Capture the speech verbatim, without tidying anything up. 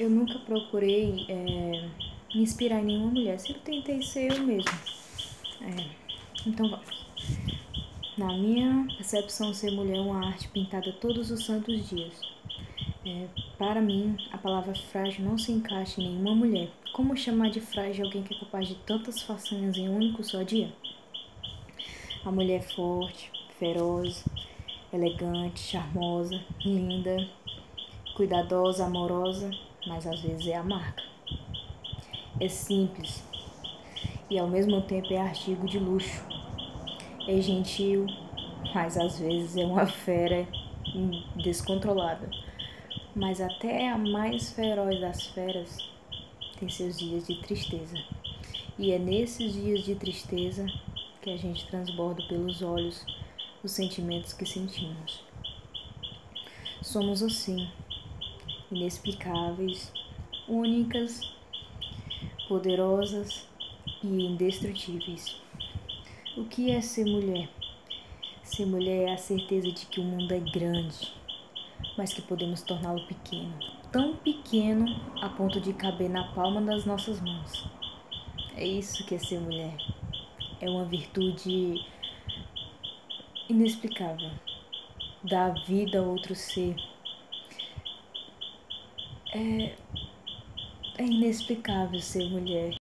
eu nunca procurei é, me inspirar em nenhuma mulher, sempre tentei ser eu mesma. É, então vamos. Na minha percepção, ser mulher é uma arte pintada todos os santos dias. É, para mim, a palavra frágil não se encaixa em nenhuma mulher. Como chamar de frágil alguém que é capaz de tantas façanhas em um único só dia? A mulher é forte, feroz, elegante, charmosa, linda, cuidadosa, amorosa, mas às vezes é amarga. É simples e ao mesmo tempo é artigo de luxo. É gentil, mas às vezes é uma fera descontrolada. Mas até a mais feroz das feras tem seus dias de tristeza. E é nesses dias de tristeza que a gente transborda pelos olhos os sentimentos que sentimos. Somos assim, inexplicáveis, únicas, poderosas e indestrutíveis. O que é ser mulher? Ser mulher é a certeza de que o mundo é grande, mas que podemos torná-lo pequeno, tão pequeno a ponto de caber na palma das nossas mãos. É isso que é ser mulher. É uma virtude inexplicável. Dar vida a outro ser. É, é inexplicável ser mulher.